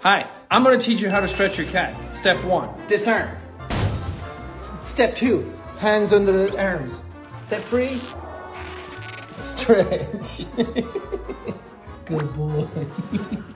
Hi, I'm gonna teach you how to stretch your cat. Step 1. Disarm. Step 2, hands under the arms. Step 3, stretch. Good boy.